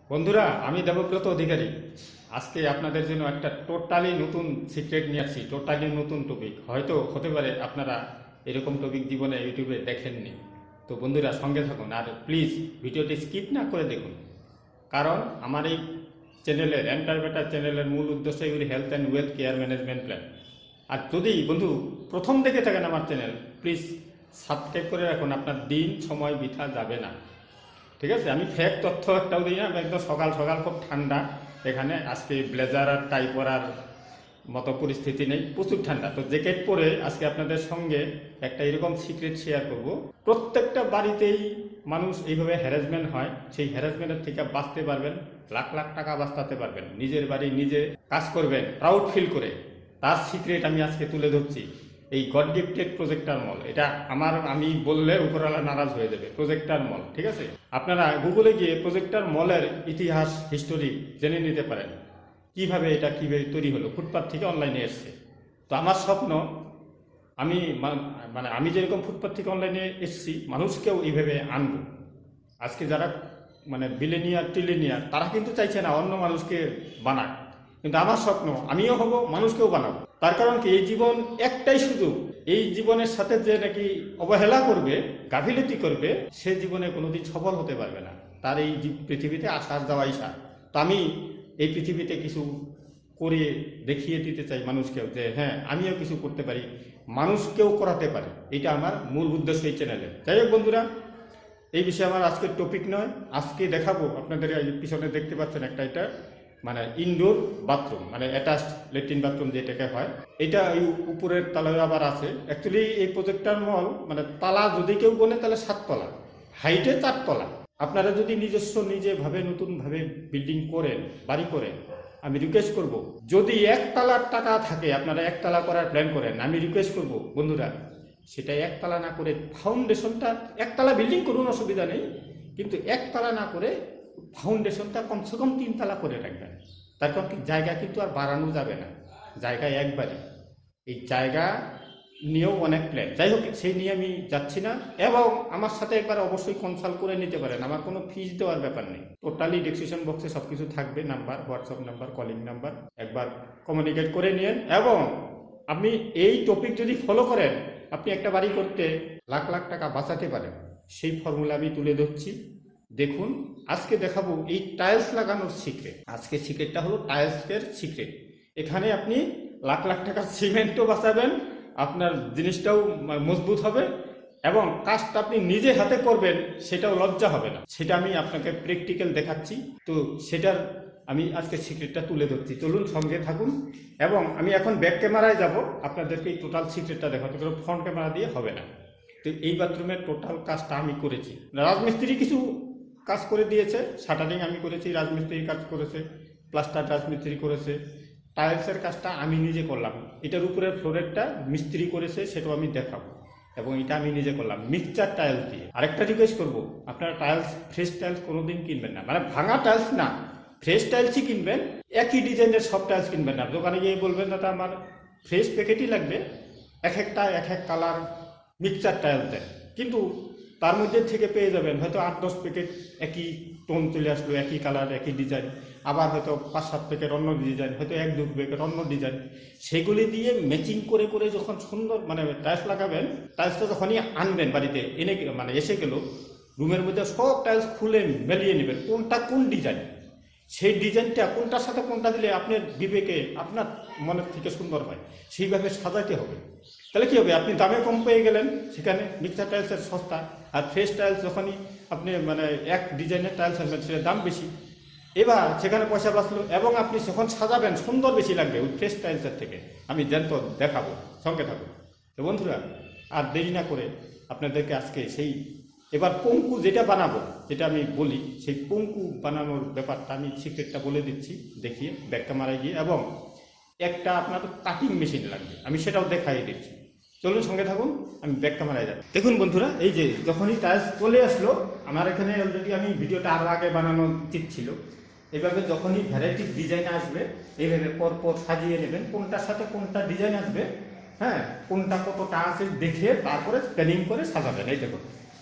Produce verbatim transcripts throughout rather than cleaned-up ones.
বন্ধুরা, আমি দেবব্রত অধিকারী। আজকে আপনাদের জন্য একটা টোটালি নতুন সিক্রেট নিয়ে আসছি, টোটালি নতুন টপিক। হয়তো হতে পারে আপনারা এরকম টপিক জীবনে ইউটিউবে দেখেননি। তো বন্ধুরা, সঙ্গে থাকুন আর প্লিজ ভিডিওটি স্কিপ না করে দেখুন, কারণ আমার এই চ্যানেলের এন্টার বেটার চ্যানেলের মূল উদ্দেশ্য এগুলি health and wealth care management plan. আর যদি বন্ধু প্রথম দেখে থাকেন আমার চ্যানেল, প্লিজ সাবস্ক্রাইব করে রাখুন, আপনার দিন সময় বৃথা যাবে না। ঠিক আছে, আমি ফেক তথ্য একটাও দিই না। একদম সকাল সকাল খুব ঠান্ডা এখানে, আজকে ব্লেজার আর টাই পরার মতো পরিস্থিতি নেই, প্রচুর ঠান্ডা। তো জ্যাকেট পরে আজকে আপনাদের সঙ্গে একটা এরকম সিক্রেট শেয়ার করব। প্রত্যেকটা বাড়িতেই মানুষ এইভাবে হ্যারাসমেন্ট হয়, সেই হ্যারাসমেন্টের থেকে বাঁচতে পারবেন, লাখ লাখ টাকা বাঁচাতে পারবেন, নিজের বাড়ি নিজে কাজ করবেন প্রাউড ফিল করে। তার সিক্রেট আমি আজকে তুলে ধরছি। এই গড গিফটেড প্রজেক্টর মল, এটা আমার, আমি বললে উপরওয়ালা নারাজ হয়ে যাবে। প্রজেক্টর মল, ঠিক আছে, আপনারা গুগলে গিয়ে প্রজেক্টর মলের ইতিহাস হিস্টোরি জেনে নিতে পারেন, কিভাবে এটা কিভাবে তৈরি হলো। ফুটপাথ থেকে অনলাইনে এসছে। তো আমার স্বপ্ন, আমি মানে আমি যেরকম ফুটপাথ থেকে অনলাইনে এসছি, মানুষকেও এইভাবে আনবো। আজকে যারা মানে বিলেনিয়ার টিলেনিয়ার, তারা কিন্তু চাইছে না অন্য মানুষকে বানাক, কিন্তু আমার স্বপ্ন আমিও হব, মানুষকেও বানাবো। তার কারণ কি, এই জীবন একটাই সুযোগ। এই জীবনের সাথে যে নাকি অবহেলা করবে, গাফিলতি করবে, সে জীবনে কোনোদিন সফল হতে পারবে না। তার এই পৃথিবীতে আসার যাওয়াই সার। তো আমি এই পৃথিবীতে কিছু করে দেখিয়ে দিতে চাই মানুষকেও, যে হ্যাঁ, আমিও কিছু করতে পারি, মানুষকেও করাতে পারি। এটা আমার মূল উদ্দেশ্য এই চ্যানেলে। যাই হোক বন্ধুরা, এই বিষয়ে আমার আজকের টপিক নয়। আজকে দেখাবো আপনাদের, পিছনে দেখতে পাচ্ছেন একটা, এটা মানে ইনডোর বাথরুম, মানে অ্যাটাচড লেট্রিন বাথরুম যেটাকে হয়। এটা এই উপরের তলায় আবার আছে। অ্যাকচুয়ালি এই প্রজেক্টর মল মানে তালা যদি কেউ বলে তাহলে সাততলা, হাইটে চারতলা। আপনারা যদি নিজস্ব নিজেভাবে নতুনভাবে বিল্ডিং করেন, বাড়ি করেন, আমি রিকোয়েস্ট করব, যদি একতলার টাকা থাকে, আপনারা একতলা করার প্ল্যান করেন, আমি রিকোয়েস্ট করব বন্ধুরা, সেটা একতলা না করে ফাউন্ডেশনটা, একতলা বিল্ডিং করুন, অসুবিধা নেই, কিন্তু একতলা না করে ফাউন্ডেশনটা কমসে কম তিনতলা করে রাখবেন। তার কারণ কি, জায়গা কিন্তু আর বাড়ানো যাবে না, জায়গা একবারই। এই জায়গা নিয়েও অনেক প্ল্যান। যাই হোক, সেই নিয়ে আমি যাচ্ছি না, এবং আমার সাথে একবার অবশ্যই কনসাল্ট করে নিতে পারেন, আমার কোনো ফিস দেওয়ার ব্যাপার নেই। টোটালি ডিসক্রিপশন বক্সে সব কিছু থাকবে, number, WhatsApp number, calling number, একবার কমিউনিকেট করে নিন। এবং আপনি এই টপিক যদি ফলো করেন, আপনি একটা বাড়ি করতে লাখ লাখ টাকা বাঁচাতে পারেন। সেই ফর্মুলা আমি তুলে ধরছি, দেখুন। আজকে দেখাবো এই টাইলস লাগানোর সিক্রেট। আজকে সিক্রেটটা হলো টাইলসের সিক্রেট। এখানে আপনি লাখ লাখ টাকা সিমেন্টও বাঁচাবেন, আপনার জিনিসটাও মজবুত হবে, এবং কাজটা আপনি নিজে হাতে করবেন, সেটাও লজ্জা হবে না। সেটা আমি আপনাকে প্র্যাকটিক্যাল দেখাচ্ছি। তো সেটার আমি আজকে সিক্রেটটা তুলে ধরছি, চলুন সঙ্গে থাকুন। এবং আমি এখন ব্যাক ক্যামেরায় যাব, আপনাদেরকে এই টোটাল সিক্রেটটা দেখাতে পারবো, ফ্রন্ট ক্যামেরা দিয়ে হবে না। তো এই বাথরুমের টোটাল কাজটা আমি করেছি, রাজমিস্ত্রি কিছু কাজ করে দিয়েছে, শাটারিং আমি করেছি, রাজমিস্ত্রি কাজ করেছে, প্লাস্টার রাজমিস্ত্রি করেছে, টাইলসের কাজটা আমি নিজে করলাম। এটার উপরের ফ্লোরেরটা মিস্ত্রি করেছে, সেটাও আমি দেখাবো। এবং এটা আমি নিজে করলাম মিক্সচার টাইলস দিয়ে। আরেকটা রিকোয়েস্ট করবো, আপনারা টাইলস, ফ্রেশ টাইলস কোনোদিন কিনবেন না, মানে ভাঙা টাইলস না, ফ্রেশ টাইলসই কিনবেন। একই ডিজাইনের সব টাইলস কিনবেন না। দোকানে গিয়ে বলবেন দাদা আমার ফ্রেশ প্যাকেটই লাগবে, এক একটা এক এক কালার মিক্সচার টাইলস দেন, কিন্তু তার মধ্যে থেকে পেয়ে যাবেন হয়তো আট দশ প্যাকেট একই টোন চলে আসলো, একই কালার, একই ডিজাইন। আবার হয়তো পাঁচ সাত প্যাকেট অন্য ডিজাইন, হয়তো এক দু প্যাকেট অন্য ডিজাইন। সেগুলি দিয়ে ম্যাচিং করে করে যখন সুন্দর মানে টাইলস লাগাবেন, টাইলসটা যখনই আনবেন বাড়িতে এনে, মানে এসে গেল, রুমের মধ্যে সব টাইলস খুলে মেলিয়ে নেবেন, কোনটা কোন ডিজাইন, সেই ডিজাইনটা কোনটার সাথে কোনটা দিলে আপনার বিবেকে, আপনার মনের থেকে সুন্দর হয়, সেইভাবে সাজাতে হবে। তাহলে কী হবে, আপনি দামে কম পেয়ে গেলেন, সেখানে মিক্সচার টাইলসের সস্তা। আর ফ্রেশ টাইলস যখনই আপনি মানে এক ডিজাইনের টাইলস আনবেন, সেটার দাম বেশি, এবার সেখানে পয়সা বাঁচলো, এবং আপনি যখন সাজাবেন সুন্দর বেশি লাগবে ওই ফ্রেশ টাইলসের থেকে। আমি জানতো দেখাবো, সঙ্গে থাকবো। তো বন্ধুরা, আর দেরি না করে আপনাদেরকে আজকে সেই এবার পঙ্কু যেটা বানাবো, যেটা আমি বলি, সেই পঙ্কু বানানোর ব্যাপারটা আমি সিক্রেটটা বলে দিচ্ছি, দেখিয়ে ব্যাক ক্যামেরায় গিয়ে। এবং একটা আপনার কাটিং মেশিন লাগবে, আমি সেটাও দেখাই দিচ্ছি। চলুন সঙ্গে থাকুন, আমি ব্যাক ক্যামেরায় যাই। দেখুন বন্ধুরা, এই যে যখনই টাইলস চলে আসলো, আমার এখানে অলরেডি আমি ভিডিওটা আরও আগে বানানো উচিত ছিল। এভাবে যখনই ভ্যারাইটি ডিজাইন আসবে, এইভাবে পরপর সাজিয়ে নেবেন, কোনটার সাথে কোনটা ডিজাইন আসবে, হ্যাঁ, কোনটা কতটা আছে দেখে তারপরে প্ল্যানিং করে সাজাবেন। এই দেখুন,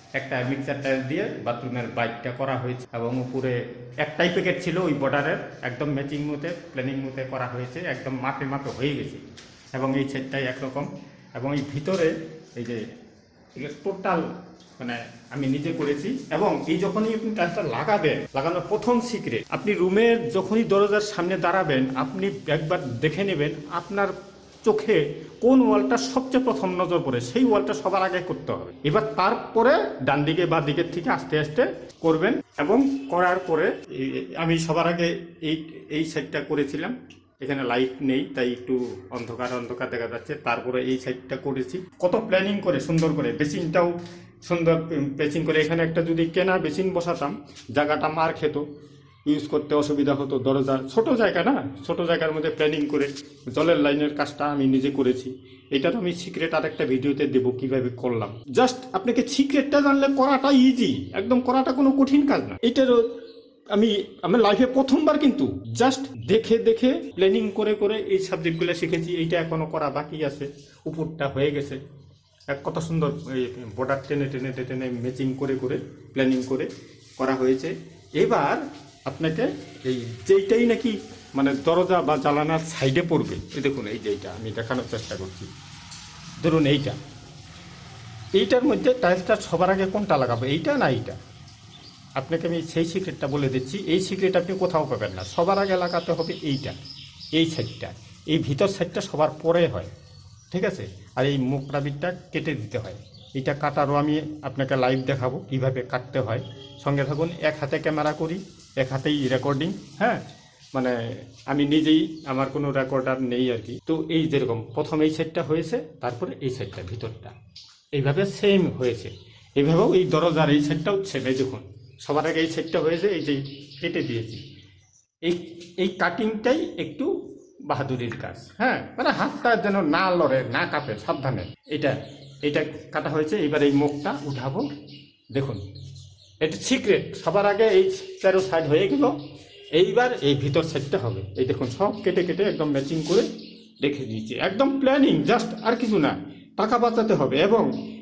একটা মিক্সার টাইল দিয়ে বাথরুমের বাইকটা করা হয়েছে এবং উপরে একটাই প্যাকেট ছিল ওই বর্ডারের, একদম ম্যাচিং মতে প্ল্যানিং মতে করা হয়েছে, একদম মাপে মাপে হয়ে গেছে। এবং এই সেটটাই একরকম, এবং এই ভিতরে এই যে টোটাল মানে আমি নিজে করেছি। এবং এই যখনই আপনি টাইলসটা লাগাবেন, লাগানোর প্রথম সিক্রেট, আপনি রুমের যখনই দরজার সামনে দাঁড়াবেন আপনি একবার দেখে নেবেন আপনার চোখে কোন ওয়ালটা সবচেয়ে প্রথম নজর পড়ে, সেই ওয়ালটা সবার আগে করতে হবে। এবার তারপরে ডান দিকে বা দিকের থেকে আস্তে আস্তে করবেন। এবং করার পরে আমি সবার আগে এই এই সাইডটা করেছিলাম, এখানে লাইট নেই তাই একটু অন্ধকার অন্ধকার দেখা যাচ্ছে। তারপরে এই সাইডটা করেছি কত প্ল্যানিং করে সুন্দর করে, বেসিনটাও সুন্দর পেচিং করে। এখানে একটা যদি কেনা বেসিন বসাতাম জায়গাটা মার খেত, ইউজ করতে অসুবিধা হতো। দরজা ছোট জায়গা না, ছোট জায়গার মধ্যে প্ল্যানিং করে জলের লাইনের কাজটা আমি নিজে করেছি। এটা তো আমি সিক্রেট আর একটা ভিডিওতে দেবো কিভাবে করলাম। জাস্ট আপনাকে সিক্রেটটা জানলে করাটা ইজি, একদম করাটা কোনো কঠিন কাজ না। এটারও আমি আমার লাইফে প্রথমবার কিন্তু জাস্ট দেখে দেখে প্ল্যানিং করে করে এই সাবজেক্টগুলো শিখেছি। এইটা এখনো করা বাকি আছে, উপরটা হয়ে গেছে। কত সুন্দর এই বর্ডার টেনে টেনে টেনে ম্যাচিং করে করে প্ল্যানিং করে করা হয়েছে। এবার আপনাকে এই যেইটাই নাকি মানে দরজা বা জানালার সাইডে পড়বে, এই দেখুন এই যেইটা আমি দেখানোর চেষ্টা করছি, ধরুন এইটা, এইটার মধ্যে টাইলসটা সবার আগে কোনটা লাগাবো, এইটা না এইটা? আপনাকে আমি সেই সিক্রেটটা বলে দিচ্ছি। এই সিক্রেট আপনি কোথাও পাবেন না। সবার আগে লাগাতে হবে এইটা, এই সাইডটা। এই ভিতর সাইডটা সবার পরে হয়, ঠিক আছে? আর এই মুখটা বিটটা কেটে দিতে হয়। এটা কাটারও আমি আপনাকে লাইভ দেখাবো কিভাবে কাটতে হয়। সঙ্গে থাকুন। এক হাতে ক্যামেরা করি, এক হাতেই রেকর্ডিং। হ্যাঁ, মানে আমি নিজেই, আমার কোনো রেকর্ডার নেই আর কি। তো এই যেরকম প্রথম এই সাইডটা হয়েছে, তারপরে এই সাইডটা ভিতরটা এইভাবে সেম হয়েছে। এইভাবেও এই দরজার এই সাইডটাও সেম। এই দেখুন সবার আগে এই সাইডটা হয়েছে, এই যে কেটে দিয়েছি। এই এই কাটিংটাই একটু বাহাদুরির কাজ। হ্যাঁ, মানে হাতটা যেন না লড়ে, না কাঁপে, সাবধানে। এটা এটা কাটা হয়েছে। এবার এই মুখটা উঠাবো, দেখুন এটা সিক্রেট। সবার আগে এই চারো সাইড হয়ে গেল, এইবার এই ভিতর সাইডটা হবে। এই দেখুন সব কেটে কেটে একদম ম্যাচিং করে রেখে দিয়েছি, একদম প্ল্যানিং, জাস্ট আর কিছু না। টাকা বাঁচাতে হবে। এবং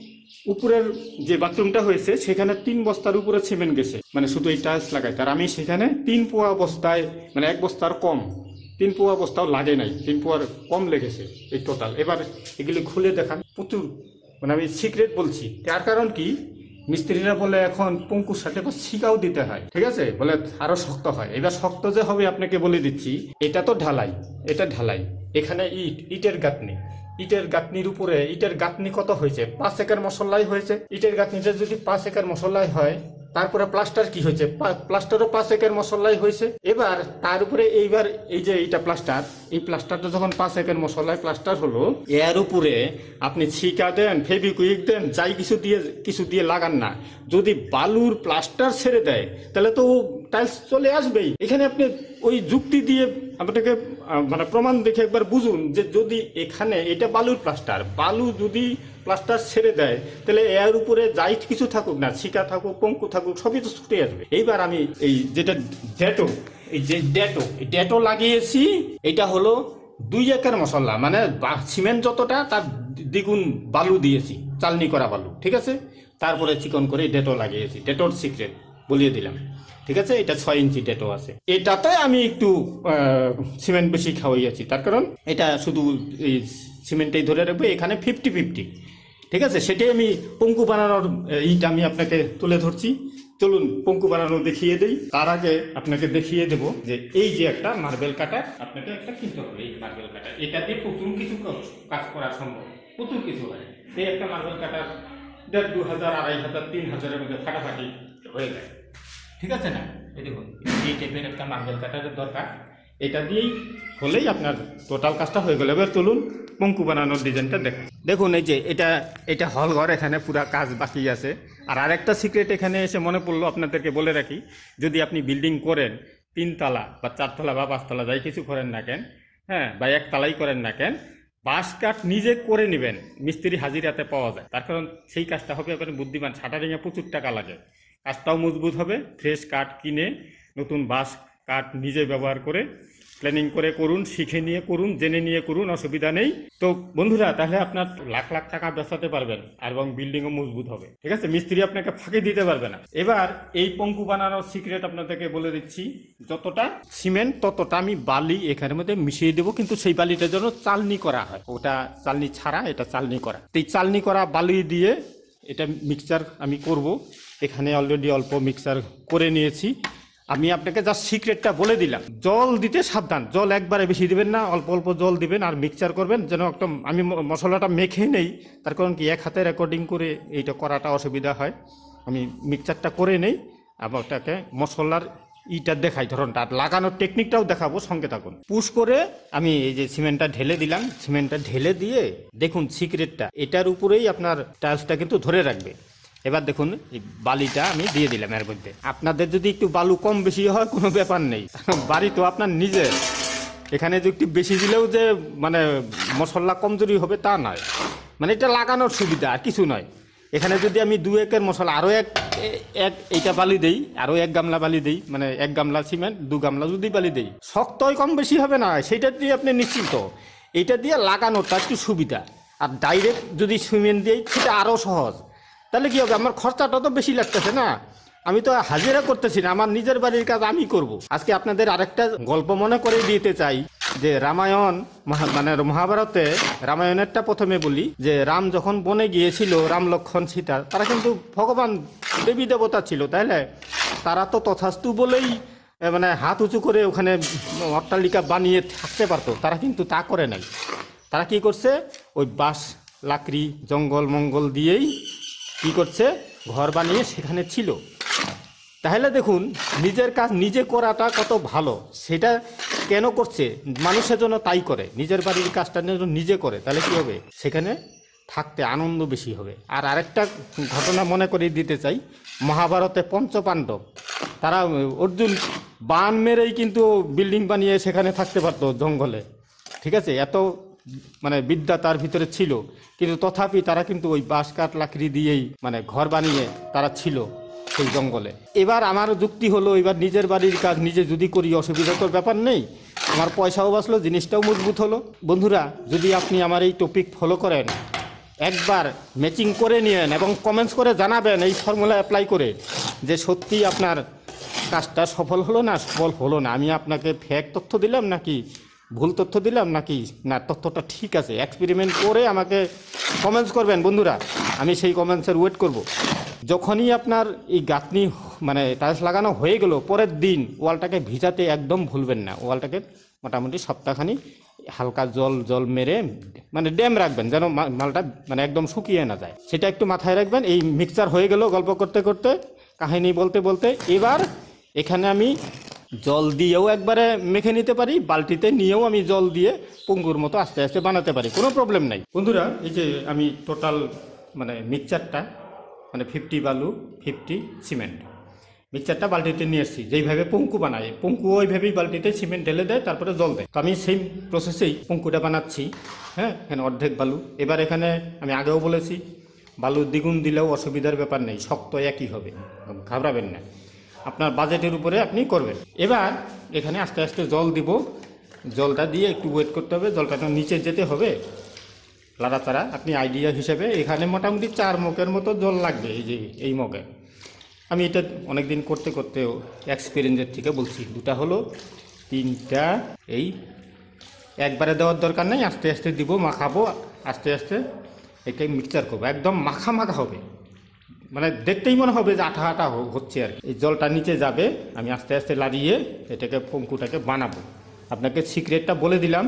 উপরের যে বাথরুমটা হয়েছে সেখানে তিন বস্তার উপরে সিমেন্ট গেছে, মানে শুধু এই টাইলস লাগাই। তার আমি সেখানে তিন পোয়া বস্তায়, মানে এক বস্তার কম, তিন পোয়া বস্তাও লাগে নাই, তিন পোয়ার কম লেগেছে এই টোটাল। এবার এগুলি খুলে দেখান, প্রচুর, মানে আমি সিক্রেট বলছি। তার কারণ কি, মিস্ত্রিরা বলে এখন পঙ্কুর সাথে শিকাও দিতে হয়, ঠিক আছে? বলে আরো শক্ত হয়। এবার শক্ত যে হবে আপনাকে বলে দিচ্ছি। এটা তো ঢালাই, এটা ঢালাই, এখানে ইট, ইটের গাঁথনি, ইটের গাঁথনির উপরে ইটের গাঁথনি কত হয়েছে, পাঁচ একর মশলাই হয়েছে। ইটের গাঁথনিটা যদি পাঁচ একর মশলাই হয়, তারপরে প্লাস্টার কি হয়েছে, প্লাস্টারও পাঁচ একর মশলাই হয়েছে। এবার তার উপরে এইবার এই যে এইটা প্লাস্টার, এই প্লাস্টারটা যখন পাঁচ একর মশলায় প্লাস্টার হলো, এর উপরে আপনি ছিকা দেন, ফেবিকুইক দেন, যাই কিছু দিয়ে কিছু দিয়ে লাগান না, যদি বালুর প্লাস্টার ছেড়ে দেয় তাহলে তো টাইলস চলে আসবেই। এখানে আপনি ওই যুক্তি দিয়ে আপনাকে মানে প্রমাণ দেখে একবার বুঝুন যে যদি এখানে এটা বালুর প্লাস্টার, বালু যদি প্লাস্টার ছেড়ে দেয় তাহলে এর উপরে যাই কিছু থাকুক না, ছিকা থাকুক, পঙ্কু থাকুক, সবই তো ছুটে আসবে। এইবার আমি এই যেটা ডেটো, এই যে ডেটো, এই ডেটো লাগিয়েছি। এটা হলো দুই একর মশলা, মানে সিমেন্ট যতটা তার দ্বিগুণ বালু দিয়েছি, চালনি করা বালু, ঠিক আছে? তারপরে চিকন করে ডেটো লাগিয়েছি। ডেটোর সিক্রেট বলিয়ে দিলাম, ঠিক আছে? এটা ছয় ইঞ্চি ডেটো আছে। এটাতে আমি একটু সিমেন্ট বেশি খাওয়াইয়াছি, তার কারণ এটা শুধু এই সিমেন্টটাই ধরে রাখবে, এখানে ফিফটি ফিফটি, ঠিক আছে? সেটাই আমি পঙ্কু বানানোর ইটা আমি আপনাকে তুলে ধরছি। চলুন পঙ্কু বানানো দেখিয়ে দেই। তার আগে আপনাকে দেখিয়ে দেব যে এই যে একটা মার্বেল কাটার আপনাকে একটা কিনতে হবে। এই মার্বেল কাটার, এটা দিয়ে প্রচুর কিছু কাজ করা সম্ভব, প্রচুর কিছু হয়। এই একটা মার্বেল কাটার দেড় দু হাজার আড়াই হাজার তিন হাজারের মধ্যে ফাটাফাটি হয়ে যায়, ঠিক আছে না? এই দেখুন এই টাইপের একটা মার্বেল কাটারের দরকার। এটা দিয়েই হলেই আপনার টোটাল কাজটা হয়ে গেল। এবার চলুন পঙ্কু বানানোর ডিজাইনটা দেখুন। দেখুন এই যে এটা এটা হল ঘর, এখানে পুরা কাজ বাকি আছে। আর আরেকটা সিক্রেট এখানে এসে মনে পড়লো, আপনাদেরকে বলে রাখি, যদি আপনি বিল্ডিং করেন তিনতলা বা চারতলা বা পাঁচতলা যাই কিছু করেন না কেন, হ্যাঁ, বা একতলাই করেন না কেন, বাঁশ কাঠ নিজে করে নেবেন, মিস্ত্রি হাজিরাতে পাওয়া যায়। তার কারণ সেই কাজটা হবে আপনার বুদ্ধিমান, শাটারিংয়ে প্রচুর টাকা লাগে, কাজটাও মজবুত হবে। ফ্রেশ কাঠ কিনে নতুন বাঁশ কাঠ নিজে ব্যবহার করে প্ল্যানিং করে করুন, শিখে নিয়ে করুন, জেনে নিয়ে করুন, অসুবিধা নেই। তো বন্ধুরা, তাহলে আপনার লাখ লাখ টাকা বেচাতে পারবেন এবং বিল্ডিংও মজবুত হবে। ঠিক আছে, মিস্ত্রি আপনাকে ফাঁকি দিতে পারবে না। এবার এই পঙ্কু বানানোর সিক্রেট আপনাদেরকে বলে দিচ্ছি। যতটা সিমেন্ট ততটা আমি বালি এখানের মধ্যে মিশিয়ে দেবো, কিন্তু সেই বালিটার জন্য চালনি করা হয়, ওটা চালনি ছাড়া, এটা চালনি করা। এই চালনি করা বালি দিয়ে এটা মিক্সচার আমি করব। এখানে অলরেডি অল্প মিক্সচার করে নিয়েছি। আমি আপনাকে জাস্ট সিক্রেটটা বলে দিলাম। জল দিতে সাবধান, জল একবারে বেশি দিবেন না, অল্প অল্প জল দিবেন আর মিক্সচার করবেন যেন একটা, আমি মশলাটা মেখে নেই, তার কারণ কি এক হাতে রেকর্ডিং করে এইটা করাটা অসুবিধা হয়। আমি মিক্সচারটা করে নেই, আবার ওটাকে মশলার ইটা দেখাই, ধরনটা লাগানোর টেকনিকটাও দেখাবো, সঙ্গে থাকুন। পুশ করে আমি এই যে সিমেন্টটা ঢেলে দিলাম, সিমেন্টটা ঢেলে দিয়ে দেখুন সিক্রেটটা এটার উপরেই আপনার টাইলসটা কিন্তু ধরে রাখবে। এবার দেখুন এই বালিটা আমি দিয়ে দিলাম এর মধ্যে। আপনাদের যদি একটু বালু কম বেশি হয় কোনো ব্যাপার নেই, বাড়ি তো আপনার নিজের, এখানে যে একটু বেশি দিলেও যে মানে মশলা কমজোরি হবে তা নয়, মানে এটা লাগানোর সুবিধা আর কিছু নয়। এখানে যদি আমি দু একের মশলা আরও এক এক এইটা বালি দেই, আরও এক গামলা বালি দেই, মানে এক গামলা সিমেন্ট দু গামলা যদি বালি দেই, শক্তই কম বেশি হবে না, সেইটা দিয়ে আপনি নিশ্চিন্ত। এইটা দিয়ে লাগানোটা একটু সুবিধা। আর ডাইরেক্ট যদি সিমেন্ট দিই সেটা আরও সহজ। তাহলে কি হবে, আমার খরচাটা তো বেশি লাগতেছে না, আমি তো হাজিরা করতেছি না, আমার নিজের বাড়ির কাজ আমি করব। আজকে আপনাদের আরেকটা গল্প মনে করে দিতে চাই, যে রামায়ণ মানে মহাভারতে রামায়ণেরটা প্রথমে বলি, যে রাম যখন বনে গিয়েছিল, রাম লক্ষ্মণ সীতা, তারা কিন্তু ভগবান দেবী দেবতা ছিল, তাইলে তারা তো তথাস্তু বলেই মানে হাত উঁচু করে ওখানে অট্টালিকা বানিয়ে থাকতে পারতো, তারা কিন্তু তা করে নাই। তারা কি করছে, ওই বাঁশ লাকড়ি জঙ্গল মঙ্গল দিয়েই কি করছে, ঘর বানিয়ে সেখানে ছিল। তাহলে দেখুন নিজের কাজ নিজে করাটা কত ভালো। সেটা কেন করছে, মানুষের জন্য তাই করে, নিজের বাড়ির কাজটা যেন নিজে করে, তাহলে কি হবে, সেখানে থাকতে আনন্দ বেশি হবে। আর আরেকটা ঘটনা মনে করিয়ে দিতে চাই, মহাভারতে পঞ্চপাণ্ডব, তারা অর্জুন বান মেরেই কিন্তু বিল্ডিং বানিয়ে সেখানে থাকতে পারতো জঙ্গলে। ঠিক আছে, এত মানে বিদ্যা তার ভিতরে ছিল, কিন্তু তথাপি তারা কিন্তু ওই বাঁশ কাঠ লাকড়ি দিয়েই মানে ঘর বানিয়ে তারা ছিল সেই জঙ্গলে। এবার আমার যুক্তি হলো, এবার নিজের বাড়ির কাজ নিজে যদি করি অসুবিধা তো ব্যাপার নেই, আমার পয়সাও বাঁচলো, জিনিসটাও মজবুত হলো। বন্ধুরা, যদি আপনি আমার এই টপিক ফলো করেন, একবার ম্যাচিং করে নিয়েন এবং কমেন্টস করে জানাবেন এই ফর্মুলা অ্যাপ্লাই করে, যে সত্যি আপনার কাজটা সফল হলো না সফল হলো না, আমি আপনাকে ফেক তথ্য দিলাম নাকি ভুল তথ্য দিলাম, নাকি না তথ্যটা ঠিক আছে, এক্সপেরিমেন্ট করে আমাকে কমেন্টস করবেন বন্ধুরা, আমি সেই কমেন্টসের ওয়েট করব। যখনই আপনার এই গাঁথনি মানে টাইলস লাগানো হয়ে গেল, পরের দিন ওয়ালটাকে ভিজাতে একদম ভুলবেন না, ওয়ালটাকে মোটামুটি সপ্তাহখানি হালকা জল জল মেরে মানে ড্যাম রাখবেন, যেন মালটা মানে একদম শুকিয়ে না যায়, সেটা একটু মাথায় রাখবেন। এই মিক্সচার হয়ে গেল গল্প করতে করতে, কাহিনী বলতে বলতে, এবার এখানে আমি জল দিয়েও একবারে মেখে নিতে পারি, বালতিতে নিয়েও আমি জল দিয়ে পঙ্গুর মতো আস্তে আস্তে বানাতে পারি, কোনো প্রবলেম নাই। বন্ধুরা, এই যে আমি টোটাল মানে মিক্সচারটা মানে ফিফটি বালু ফিফটি সিমেন্ট মিক্সচারটা বালতিতে নিয়ে এসেছি, যেইভাবে পঙ্কু বানায়, পঙ্কু ওইভাবেই বালতিতে সিমেন্ট ঢেলে দেয়, তারপরে জল দেয়। তো আমি সেই প্রসেসেই পঙ্কুটা বানাচ্ছি। হ্যাঁ, এখানে অর্ধেক বালু। এবার এখানে আমি আগেও বলেছি, বালু দ্বিগুণ দিলেও অসুবিধার ব্যাপার নেই, শক্ত একই হবে, ঘাবড়াবেন না, আপনার বাজেটের উপরে আপনি করবেন। এবার এখানে আস্তে আস্তে জল দিব, জলটা দিয়ে একটু ওয়েট করতে হবে, জলটা তো নিচে যেতে হবে লাড়াচাড়া। আপনি আইডিয়া হিসেবে এখানে মোটামুটি চার মগের মতো জল লাগবে, এই যে এই মগে। আমি এটা অনেক দিন করতে করতে এক্সপিরিয়েন্সের থেকে বলছি, দুটা হলো তিনটা, এই একবারে দেওয়ার দরকার নেই, আস্তে আস্তে দিব, মাখাবো, আস্তে আস্তে একে মিক্সচার করবো, একদম মাখা মাখা হবে, মানে দেখতেই মনে হবে যে আঠা আঠা হচ্ছে আর কি। এই জলটা নিচে যাবে, আমি আস্তে আস্তে লাড়িয়ে এটাকে পঙ্কুটাকে বানাবো। আপনাকে সিক্রেটটা বলে দিলাম।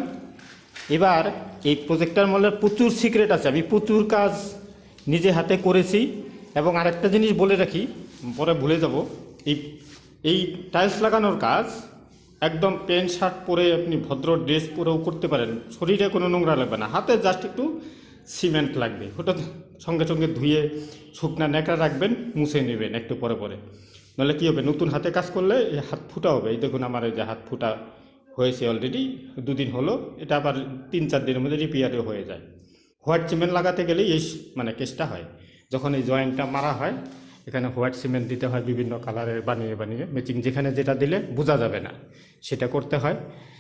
এবার এই প্রজেক্টটার মধ্যে প্রচুর সিক্রেট আছে, আমি প্রচুর কাজ নিজে হাতে করেছি। এবং আরেকটা জিনিস বলে রাখি, পরে ভুলে যাব, এই এই টাইলস লাগানোর কাজ একদম প্যান্ট শার্ট পরে আপনি ভদ্র ড্রেস পরেও করতে পারেন, শরীরে কোনো নোংরা লাগবে না, হাতে জাস্ট একটু সিমেন্ট লাগবে, ওটা সঙ্গে সঙ্গে ধুয়ে শুকনা ন্যাকড়া রাখবেন, মুছে নেবেন একটু পরে পরে, নাহলে কী হবে, নতুন হাতে কাজ করলে এই হাত ফুটা হবে। এই দেখুন আমার এই যে হাত ফুটা হয়েছে অলরেডি, দুদিন হলো, এটা আবার তিন চার দিনের মধ্যে রিপেয়ারও হয়ে যায়। হোয়াইট সিমেন্ট লাগাতে গেলেই এই মানে কেসটা হয়, যখন এই জয়েন্টটা মারা হয় এখানে হোয়াইট সিমেন্ট দিতে হয়, বিভিন্ন কালারের বানিয়ে বানিয়ে ম্যাচিং, যেখানে যেটা দিলে বোঝা যাবে না সেটা করতে হয়।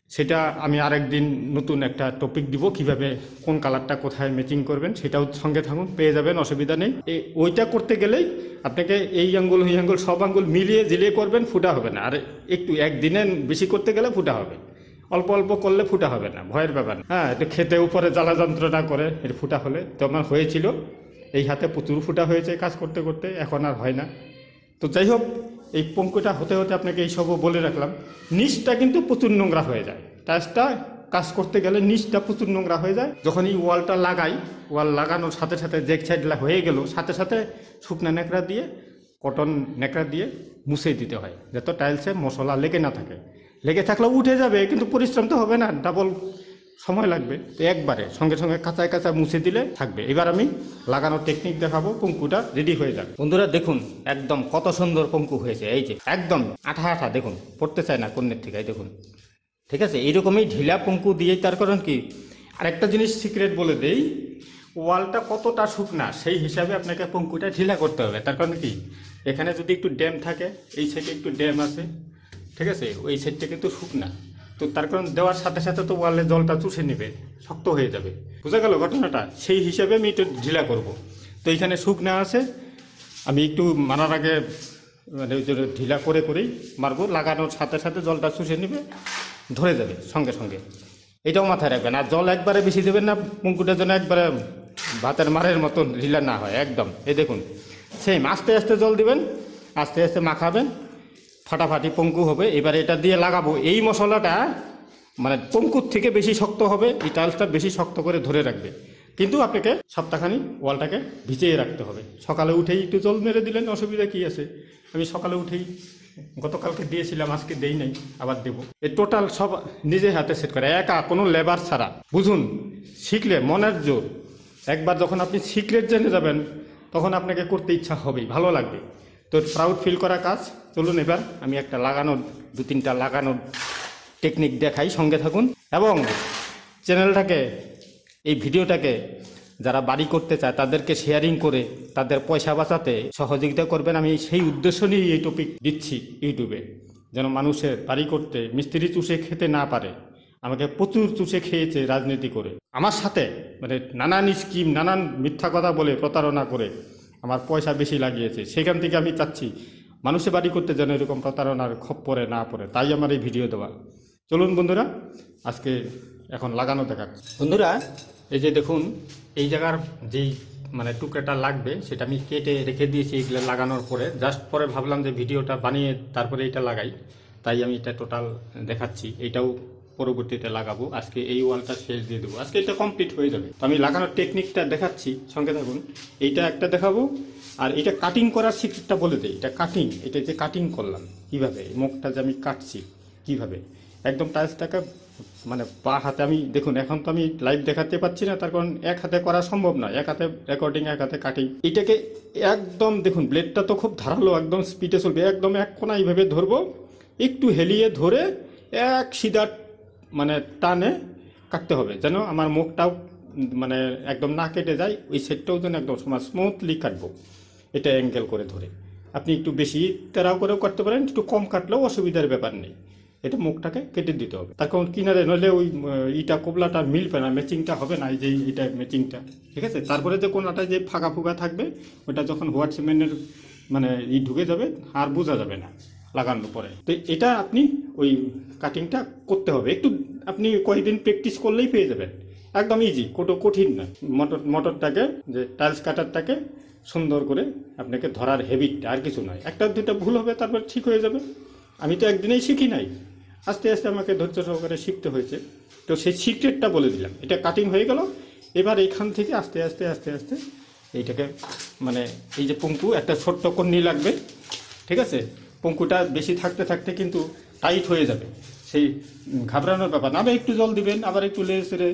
সেটা আমি আরেকদিন নতুন একটা টপিক দিব, কিভাবে কোন কালারটা কোথায় ম্যাচিং করবেন সেটাও সঙ্গে থাকুন, পেয়ে যাবেন, অসুবিধা নেই। এই ওইটা করতে গেলেই আপনাকে এই আঙ্গুল ওই আঙ্গুল সব আঙ্গুল মিলিয়ে জিলিয়ে করবেন, ফুটা হবে না। আর একটু একদিনে বেশি করতে গেলে ফুটা হবে, অল্প অল্প করলে ফুটা হবে না, ভয়ের ব্যাপার। হ্যাঁ, একটু খেতে উপরে জ্বালা যন্ত্রণা করে এর ফুটা হলে, তো আমার হয়েছিল এই হাতে প্রচুর ফুটা হয়েছে কাজ করতে করতে, এখন আর হয় না। তো যাই হোক, এই পঙ্কুটা হতে হতে আপনাকে এইসবও বলে রাখলাম। নিচটা কিন্তু প্রচুর নোংরা হয়ে যায়, টাচটা কাজ করতে গেলে নিচটা প্রচুর নোংরা হয়ে যায়। যখন এই ওয়ালটা লাগাই, ওয়াল লাগানোর সাথে সাথে যে সাইডটা হয়ে গেল, সাথে সাথে শুকনা ন্যাকড়া দিয়ে, কটন ন্যাকড়া দিয়ে মুছে দিতে হয়, যাতে টাইলসে মশলা লেগে না থাকে। লেগে থাকলেও উঠে যাবে, কিন্তু পরিশ্রম তো হবে না, ডাবল সময় লাগবে। তো একবারে সঙ্গে সঙ্গে কাঁচায় কাঁচা মুছে দিলে থাকবে। এবার আমি লাগানোর টেকনিক দেখাবো, পঙ্কুটা রেডি হয়ে যাবে। বন্ধুরা দেখুন, একদম কত সুন্দর পঙ্কু হয়েছে, এই যে একদম আঠা আঠা, দেখুন পড়তে চায় না কন্যের থেকে, এই দেখুন। ঠিক আছে, এইরকমই ঢিলা পঙ্কু দিয়ে, তার কারণ কি, আরেকটা জিনিস সিক্রেট বলে দেই, ওয়ালটা কতটা শুকনা সেই হিসাবে আপনাকে পঙ্কুটা ঢিলা করতে হবে। তার কারণ কি, এখানে যদি একটু ড্যাম থাকে, এই সাইডে একটু ড্যাম আছে, ঠিক আছে, ওই সাইডটা কিন্তু শুকনা, তো তার কারণ দেওয়ার সাথে সাথে তো ওয়ালে জলটা চুষে নেবে, শক্ত হয়ে যাবে। বোঝা গেল ঘটনাটা? সেই হিসাবে আমি একটু ঢিলা করব। তো এইখানে শুকনা আছে, আমি একটু মারার আগে মানে ওই জন্য ঢিলা করে করেই মারবো, লাগানোর সাথে সাথে জলটা চুষে নেবে, ধরে যাবে সঙ্গে সঙ্গে। এটাও মাথায় রাখবেন। আর জল একবারে বেশি দেবেন না, পঙ্কুটার জন্য একবারে ভাতের মারের মতন ঢিলা না হয় একদম। এই দেখুন, সেম আস্তে আস্তে জল দিবেন, আস্তে আস্তে মাখাবেন, ফাটাফাটি পঙ্কু হবে। এবারে এটা দিয়ে লাগাবো, এই মশলাটা মানে পঙ্কুর থেকে বেশি শক্ত হবে, এই টাইলসটা বেশি শক্ত করে ধরে রাখবে। কিন্তু আপনাকে সপ্তাহখানি ওয়ালটাকে ভিজিয়ে রাখতে হবে। সকালে উঠেই একটু জল মেরে দিলেন, অসুবিধা কী আছে? আমি সকালে উঠেই গতকালকে দিয়েছিলাম, আজকে দেই নাই, আবার দেবো। এই টোটাল সব নিজে হাতে সেট করে, একা, কোনো লেবার ছাড়া। বুঝুন, শিখলে মনের জোর। একবার যখন আপনি সিক্রেট জেনে যাবেন, তখন আপনাকে করতে ইচ্ছা হবেই, ভালো লাগবে। তো প্রাউড ফিল করা কাজ। চলুন এবার আমি একটা লাগানোর দু তিনটা লাগানোর টেকনিক দেখাই, সঙ্গে থাকুন। এবং চ্যানেলটাকে, এই ভিডিওটাকে যারা বাড়ি করতে চায় তাদেরকে শেয়ারিং করে তাদের পয়সা বাঁচাতে সহযোগিতা করবেন। আমি সেই উদ্দেশ্য নিয়ে এই টপিক দিচ্ছি ইউটিউবে, যেন মানুষের বাড়ি করতে মিস্ত্রি চুষে খেতে না পারে। আমাকে প্রচুর চুষে খেয়েছে রাজনীতি করে, আমার সাথে মানে নানান স্কিম, নানান মিথ্যা কথা বলে প্রতারণা করে আমার পয়সা বেশি লাগিয়েছে। সেখান থেকে আমি চাচ্ছি মানুষের বাড়ি করতে যেন এরকম প্রতারণার খপ্পরে না পড়ে, তাই আমার এই ভিডিও দেওয়া। চলুন বন্ধুরা, আজকে এখন লাগানো দেখাচ্ছি। বন্ধুরা এই যে দেখুন, এই জায়গার যেই মানে টুকরাটা লাগবে সেটা আমি কেটে রেখে দিয়েছি এগুলো লাগানোর পরে। জাস্ট পরে ভাবলাম যে ভিডিওটা বানিয়ে তারপরে এটা লাগাই, তাই আমি এটা টোটাল দেখাচ্ছি। এইটাও পরবর্তীতে লাগাবো, আজকে এই ওয়ালটা শেষ দিয়ে দেবো, আজকে এটা কমপ্লিট হয়ে যাবে। তো আমি লাগানোর টেকনিকটা দেখাচ্ছি, সঙ্গে থাকুন। এইটা একটা দেখাবো, আর এটা কাটিং করার সিক্রেটটা বলে দিই। এটা কাটিং, এটা যে কাটিং করলাম কীভাবে, মুখটা যে আমি কাটছি কীভাবে, একদম টাইলসটাকে মানে বা হাতে আমি দেখুন, এখন তো আমি লাইভ দেখাতে পাচ্ছি না, তার কারণ এক হাতে করা সম্ভব না, এক হাতে রেকর্ডিং, এক হাতে কাটিং। এটাকে একদম দেখুন, ব্লেডটা তো খুব ধারালো, একদম স্পিডে চলবে, একদম এক কোনা এইভাবে ধরবো, একটু হেলিয়ে ধরে এক সিধা মানে টানে কাটতে হবে, যেন আমার মুখটাও মানে একদম না কেটে যায়, ওই সেটটাও যেন একদম সময় স্মুথলি কাটবো। এটা অ্যাঙ্গেল করে ধরে আপনি একটু বেশি তেরাও করেও কাটতে পারেন, একটু কম কাটলেও অসুবিধার ব্যাপার নেই। এটা মুখটাকে কেটে দিতে হবে, তার কারণ কিনারে নইলে ওই ইটা কোবলাটা মিলবে না, ম্যাচিংটা হবে না, এই যে এইটা ম্যাচিংটা, ঠিক আছে। তারপরে যে কোনাটা যে ফাঁকা ফুকা থাকবে, ওটা যখন হোয়াইট সিমেন্টের মানে ই ঢুকে যাবে আর বোঝা যাবে না লাগানোর পরে। তো এটা আপনি ওই কাটিংটা করতে হবে, একটু আপনি কয়েকদিন প্র্যাকটিস করলেই পেয়ে যাবেন, একদম ইজি, কোনো কঠিন না। মোটর মোটরটাকে যে টাইলস কাটারটাকে সুন্দর করে আপনাকে ধরার হ্যাবিটটা, আর কিছু নয়। একটা দুটো ভুল হবে, তারপর ঠিক হয়ে যাবে। আমি তো একদিনেই শিখি নাই, আস্তে আস্তে আমাকে ধৈর্য সহকারে শিখতে হয়েছে। তো সেই সিক্রেটটা বলে দিলাম, এটা কাটিং হয়ে গেল। এবার এখান থেকে আস্তে আস্তে আস্তে আস্তে এইটাকে মানে এই যে পঙ্কু, একটা ছোট্ট কন্নি লাগবে, ঠিক আছে। পঙ্কুটা বেশি থাকতে থাকতে কিন্তু টাইট হয়ে যাবে, সেই ঘাবড়ানোর ব্যাপার না। আবার একটু জল দিবেন, আবার একটু লেসে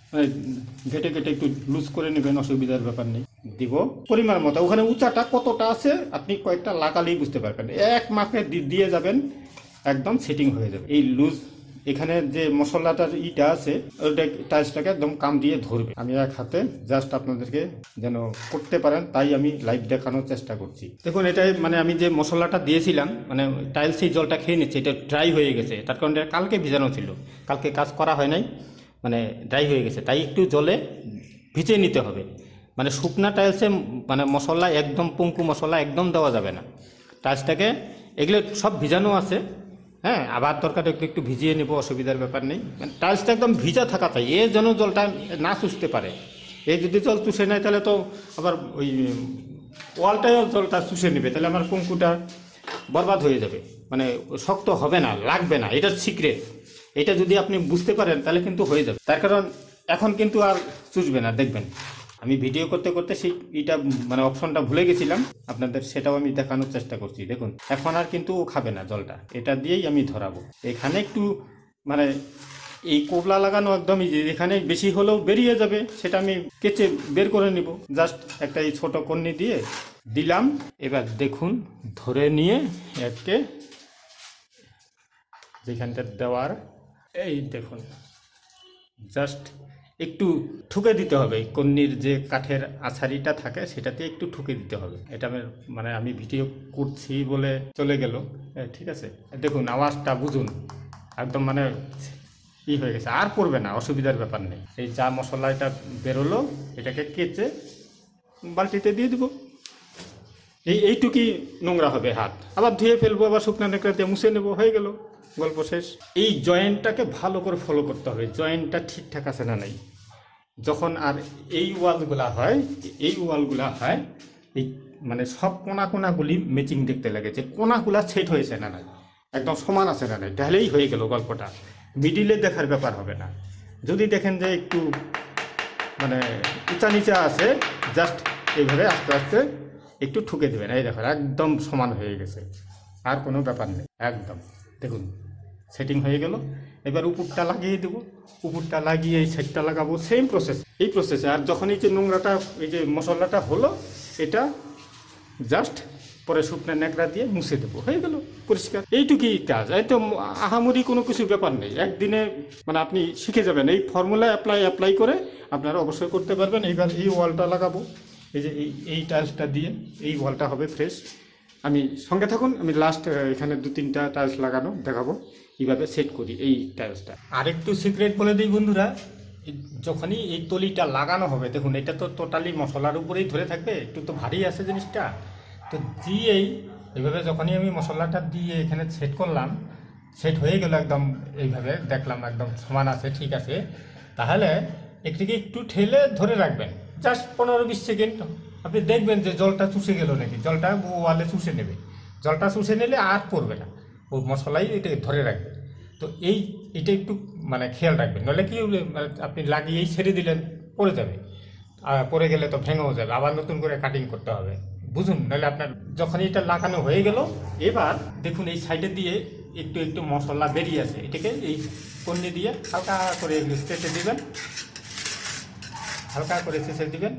ঘেটে ঘেটে একটু লুজ করে নেবেন, অসুবিধার ব্যাপার নেই। দিব পরিমাণ মতো, ওখানে উঁচাটা কতটা আছে আপনি কয়েকটা লাগালেই বুঝতে পারবেন। এক মাপে দিয়ে যাবেন, একদম সেটিং হয়ে যাবে। এই লুজ এখানে যে মশলাটার ইটা আছে ওইটা টাইলসটাকে একদম কাম দিয়ে ধরবে। আমি এক হাতে জাস্ট আপনাদেরকে যেন করতে পারেন তাই আমি লাইভ দেখানোর চেষ্টা করছি। দেখুন এটাই মানে আমি যে মশলাটা দিয়েছিলাম মানে টাইলসেই জলটা খেয়ে নিচ্ছে, এটা ড্রাই হয়ে গেছে, তার কারণে কালকে ভিজানো ছিল, কালকে কাজ করা হয় নাই, মানে ড্রাই হয়ে গেছে, তাই একটু জলে ভিজে নিতে হবে। মানে শুকনা টাইলসে মানে মশলা একদম পঙ্কু মশলা একদম দেওয়া যাবে না। টাইলসটাকে এগুলো সব ভিজানো আছে, হ্যাঁ, আবার তরকারি একটু একটু ভিজিয়ে নেব, অসুবিধার ব্যাপার নেই। মানে টাইলসটা একদম ভিজা থাকা চাই, এ যেন জলটা না চুষতে পারে। এই যদি জল চুষে নেয় তাহলে তো আবার ওই ওয়ালটাও জলটা চুষে নেবে, তাহলে আমার পঙ্কুটা বরবাদ হয়ে যাবে, মানে শক্ত হবে না, লাগবে না। এটা সিক্রেট, এটা যদি আপনি বুঝতে পারেন তাহলে কিন্তু হয়ে যাবে। তার কারণ এখন কিন্তু আর চুষবে না, দেখবেন। আমি ভিডিও করতে করতে সেই এটা মানে অপশনটা ভুলে গেছিলাম আপনাদের, সেটাও আমি দেখানোর চেষ্টা করছি। দেখুন এখন আর কিন্তু ও খাবে না জলটা, এটা দিয়েই আমি ধরাবো। এখানে একটু মানে এই কোবলা লাগানো একদমই, যে এখানে বেশি হলেও বেরিয়ে যাবে, সেটা আমি কেচে বের করে নিব। জাস্ট একটা এই ছোটো কর্নি দিয়ে দিলাম। এবার দেখুন ধরে নিয়ে একে যেখানটা দেওয়ার, এই দেখুন জাস্ট একটু ঠুকে দিতে হবে, কন্নির যে কাঠের আছাড়িটা থাকে সেটাতে একটু ঠুকে দিতে হবে। এটা আমি মানে আমি ভিডিও করছি বলে চলে গেল, ঠিক আছে। দেখুন আওয়াজটা বুঝুন, একদম মানে ই হয়ে গেছে, আর পড়বে না, অসুবিধার ব্যাপার নেই। এই যা মশলা এটা বেরোলো এটাকে কেচে বালতিতে দিয়ে দিব। এই এইটুকুই নোংরা হবে হাত, আবার ধুয়ে ফেলবো, আবার শুকনো নেকড়া দিয়ে মুছে নেবো, হয়ে গেল, গল্প শেষ। এই জয়েন্টটাকে ভালো করে ফলো করতে হবে, জয়েন্টটা ঠিকঠাক আছে না নাই। যখন আর এই ওয়ালগুলা হয়, এই ওয়ালগুলা হয় এই মানে সব কোনা কোনাগুলি ম্যাচিং দেখতে লাগে, যে কোনাগুলা সেট হয়েছে না নাই, একদম সমান আছে না নাই, তাহলেই হয়ে গেল গল্পটা। মিডিলে দেখার ব্যাপার হবে না। যদি দেখেন যে একটু মানে উঁচা নিচা আছে, জাস্ট এইভাবে আস্তে আস্তে একটু ঠুকে দেবেন, এই দেখো একদম সমান হয়ে গেছে, আর কোনো ব্যাপার নেই, একদম দেখুন সেটিং হয়ে গেল। এবার উপরটা লাগিয়ে দেবো, উপরটা লাগিয়ে এই সাইডটা লাগাবো, সেম প্রসেস, এই প্রসেসে। আর যখন এই যে নোংরাটা এই যে মশলাটা হলো, এটা জাস্ট পরে শুকনো ন্যাকড়া দিয়ে মুছে দেবো, হয়ে গেল পরিষ্কার। এইটুকুই কাজ, এই তো আহামরি কোনো কিছু ব্যাপার নেই। একদিনে মানে আপনি শিখে যাবেন, এই ফর্মুলা অ্যাপ্লাই অ্যাপ্লাই করে আপনারা অবশ্যই করতে পারবেন। এইবার এই ওয়ালটা লাগাবো, এই যে এই এই টাইলসটা দিয়ে এই ওয়ালটা হবে ফ্রেশ। আমি সঙ্গে থাকুন, আমি লাস্ট এখানে দু তিনটা টাইলস লাগানো দেখাবো কীভাবে সেট করি এই টাইলসটা। আরেকটু সিক্রেট বলে দিই বন্ধুরা, যখনই এই তলিটা লাগানো হবে, দেখুন এটা তো টোটালি মশলার উপরেই ধরে থাকবে, একটু তো ভারী আছে জিনিসটা, তো দিয়েই এইভাবে যখনই আমি মশলাটা দিয়ে এখানে সেট করলাম, সেট হয়ে গেল একদম, এইভাবে দেখলাম একদম সমান আছে, ঠিক আছে, তাহলে একটিকে একটু ঠেলে ধরে রাখবেন, জাস্ট পনেরো বিশ সেকেন্ড। আপনি দেখবেন যে জলটা চুষে গেল নাকি, জলটা ওয়ালে চুষে নেবে, জলটা চুষে নিলে আর পড়বে না, ও মশলাই এটা ধরে রাখবে। তো এই এটা একটু মানে খেয়াল রাখবেন, নইলে কি আপনি লাগিয়েই ছেড়ে দিলেন, পড়ে যাবে, আর পড়ে গেলে তো ভেঙেও যাবে, আবার নতুন করে কাটিং করতে হবে, বুঝুন। নাহলে আপনার যখন এটা লাগানো হয়ে গেল, এবার দেখুন এই সাইডে দিয়ে একটু একটু মশলা বেরিয়ে আছে, এটাকে এই কন্যে দিয়ে হালকা করে চেঁচে দিবেন, হালকা করে চেঁচে দিবেন,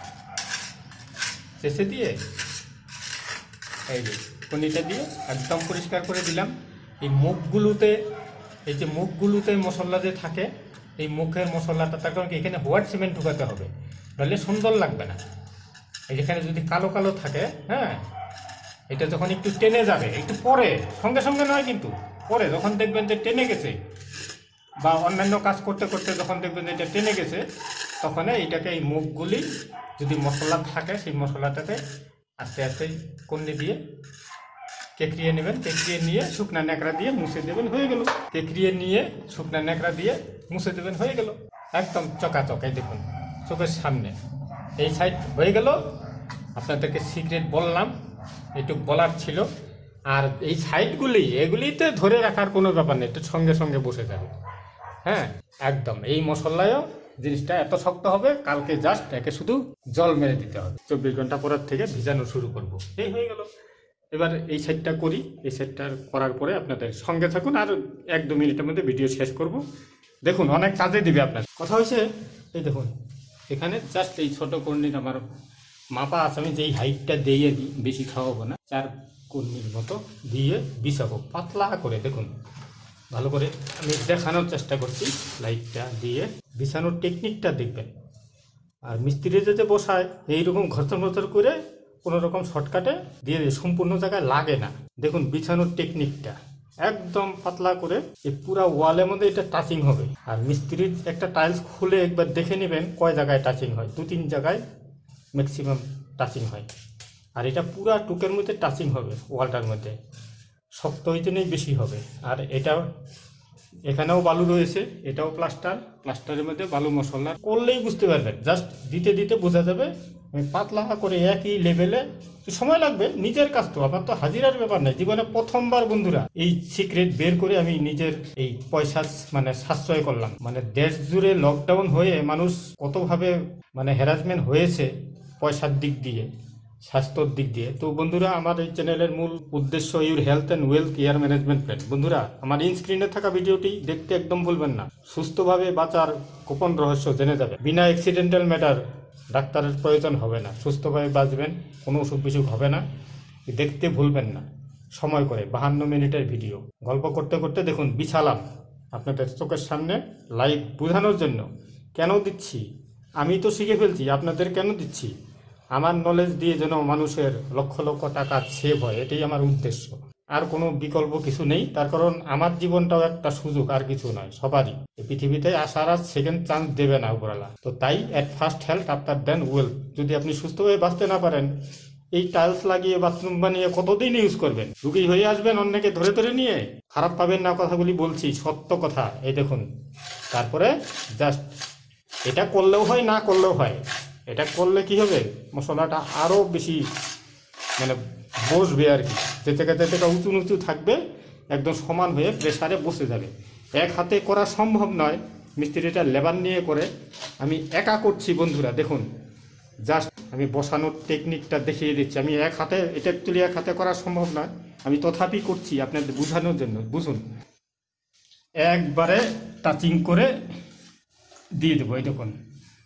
চেঁচে দিয়ে এই যে কন্যিটা দিয়ে একদম পরিষ্কার করে দিলাম। এই মুখগুলোতে, এই যে মুখগুলোতে মশলা যে থাকে, এই মুখের মশলাটা, তার কারণ কি এখানে হোয়াইট সিমেন্ট ঢুকাতে হবে, নাহলে সুন্দর লাগবে না। এই যেখানে যদি কালো কালো থাকে, হ্যাঁ, এটা যখন একটু টেনে যাবে, একটু পরে, সঙ্গে সঙ্গে নয় কিন্তু, পরে যখন দেখবেন যে টেনে গেছে, বা অন্যান্য কাজ করতে করতে যখন দেখবেন যে এটা টেনে গেছে, তখন এইটাকে এই মুখগুলি যদি মশলা থাকে, সেই মশলাটাতে আস্তে আস্তে কন্যে দিয়ে কেকড়িয়ে নেবেন, কেকড়িয়ে নিয়ে শুকনা ন্যাকড়া দিয়ে মুছে দেবেন, হয়ে গেল। কেকড়িয়ে নিয়ে শুকনা ন্যাকড়া দিয়ে মুছে দেবেন, হয়ে গেল, একদম চকাচক। এই দেখুন চোখের সামনে এই সাইড হয়ে গেল। আপনাদেরকে সিক্রেট বললাম, এটুক বলার ছিল। আর এই সাইডগুলি, এগুলিতে ধরে রাখার কোনো ব্যাপার নেই, একটু সঙ্গে সঙ্গে বসে যাবে, হ্যাঁ, একদম। এই মশলায়ও জিনিসটা এত শক্ত হবে, কালকে জাস্ট একে শুধু জল মেরে দিতে হবে, চব্বিশ ঘন্টা পরের থেকে ভিজানো শুরু করব, এই হয়ে গেল। এবার এই সাইডটা করি, এই সাইডটা করার পরে আপনাদের সঙ্গে থাকুন, আর এক দু মিনিটের মধ্যে ভিডিও শেষ করব। দেখুন অনেক কাজে দিবে আপনার। কথা হয়েছে, এই দেখুন এখানে জাস্ট এই ছোটো কর্নির আমার মাপা আছে, আমি যেই হাইটটা দিয়ে দিই, বেশি খাওয়াবো না, চার কর্নির মতো দিয়ে বিছাবো পাতলা করে। দেখুন ভালো করে আমি দেখানোর চেষ্টা করছি লাইটটা দিয়ে। বিছানোর টেকনিকটা দেখবেন। আর মিস্ত্রি যে বসায় এইরকম ঘরচর ঘরচর করে কোনো রকম শর্টকাটে দিয়ে সম্পূর্ণ জায়গায় লাগে না। দেখুন বিছানোর টেকনিকটা একদম পাতলা করে এই পুরা ওয়ালের মধ্যে এটা টাচিং হবে। আর মিস্ত্রির একটা টাইলস খুলে একবার দেখে নেবেন কয় জায়গায় টাচিং হয়, দু তিন জায়গায় ম্যাক্সিমাম টাচিং হয়। আর এটা পুরা টুকের মধ্যে টাচিং হবে, ওয়ালটার মধ্যে শক্ত ওই জন্যই বেশি হবে। আর এটা এখানেও বালু রয়েছে, এটাও প্লাস্টার, প্লাস্টারের মধ্যে বালু মশলা করলেই বুঝতে পারবেন। জাস্ট দিতে দিতে বোঝা যাবে। আমি পাতলা করে একই লেভেলে সময় লাগবে, নিজের কাজ তো, আমার তো হাজিরার ব্যাপার নাই। জীবনে প্রথমবার বন্ধুরা এই সিক্রেট বের করে আমি নিজের এই পয়সা মানে সাশ্রয় করলাম। মানে দেশ জুড়ে লকডাউন হয়ে মানুষ কতভাবে মানে হ্যারাসমেন্ট হয়েছে পয়সার দিক দিয়ে, স্বাস্থ্যর দিক দিয়ে। তো বন্ধুরা, আমার এই চ্যানেলের মূল উদ্দেশ্য your health and wealth care management plan. বন্ধুরা, আমার ইন স্ক্রিনে থাকা ভিডিওটি দেখতে একদম ভুলবেন না। সুস্থভাবে বাঁচার গোপন রহস্য জেনে যাবে। বিনা অ্যাক্সিডেন্টাল ম্যাটার, ডাক্তারের প্রয়োজন হবে না, সুস্থভাবে বাঁচবেন, কোনো অসুখ বিসুখ হবে না। দেখতে ভুলবেন না সময় করে। বাহান্ন মিনিটের ভিডিও গল্প করতে করতে দেখুন বিছালাম আপনাদের চোখের সামনে লাইভ বোঝানোর জন্য। কেন দিচ্ছি? আমি তো শিখে ফেলছি, আপনাদের কেন দিচ্ছি? আমার নলেজ দিয়ে যেন মানুষের লক্ষ লক্ষ টাকা সেভ হয়, এটাই আমার উদ্দেশ্য। আর কোনো বিকল্প কিছু নেই। তার কারণ আমার জীবনটাও একটা সুযোগ, আর কিছু নয়। সবারই এই পৃথিবীতে আসার আর সেকেন্ড চান্স দেবে না উপরওয়ালা। তো তাই at first health after then wealth. যদি আপনি সুস্থভাবে বাঁচতে না পারেন, এই টাইলস লাগিয়ে বাথরুম বানিয়ে কতদিন ইউজ করবেন? রুগী হয়ে আসবেন অন্যকে ধরে ধরে নিয়ে। খারাপ পাবেন না, কথাগুলি বলছি সত্য কথা। এই দেখুন, তারপরে জাস্ট এটা করলেও হয়, না করলেও হয়। এটা করলে কি হবে, মশলাটা আরও বেশি মানে বসবে আর কি। যে থেকে যে থেকে উঁচু উঁচু থাকবে, একদম সমান হয়ে প্রেসারে বসে যাবে। এক হাতে করা সম্ভব নয়, মিস্ত্রিটা লেবার নিয়ে করে। আমি একা করছি বন্ধুরা, দেখুন জাস্ট আমি বসানোর টেকনিকটা দেখিয়ে দিচ্ছি। আমি এক হাতে, এটা অ্যাকচুয়ালি এক হাতে করা সম্ভব নয়, আমি তথাপি করছি আপনাদের বোঝানোর জন্য। বুঝুন, একবারে টাচিং করে দিয়ে দেবো। এই দেখুন,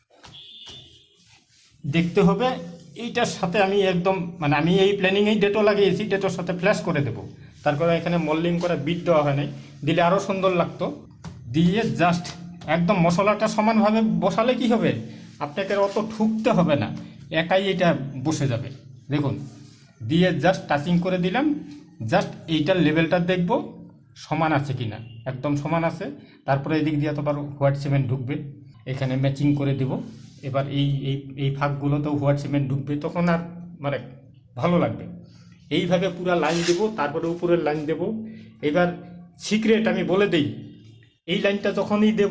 দেখতে হবে এইটার সাথে আমি একদম মানে আমি এই প্ল্যানিংয়েই ডেটো লাগিয়েছি, ডেটোর সাথে ফ্ল্যাশ করে দেবো। তারপরে এখানে মল্লিং করে বিট দেওয়া হয় নাই, দিলে আরও সুন্দর লাগতো। দিয়ে জাস্ট একদম মশলাটা সমানভাবে বসালে কি হবে, আপনাকে অত ঠুকতে হবে না, একাই এটা বসে যাবে। দেখুন, দিয়ে জাস্ট টাচিং করে দিলাম। জাস্ট এইটার লেভেলটা দেখব সমান আছে কিনা। একদম সমান আছে। তারপরে এদিক দিয়ে তো আবার হোয়াইট সিমেন্ট ঢুকবে, এখানে ম্যাচিং করে দেব। এবার এই এই এই ফাঁকগুলোতেও হোয়াইট সিমেন্ট ঢুকবে, তখন আর মানে ভালো লাগবে। এইভাবে পুরো লাইন দেব, তারপরে উপরের লাইন দেব। এবার সিক্রেট আমি বলে দিই, এই লাইনটা যখনই দেব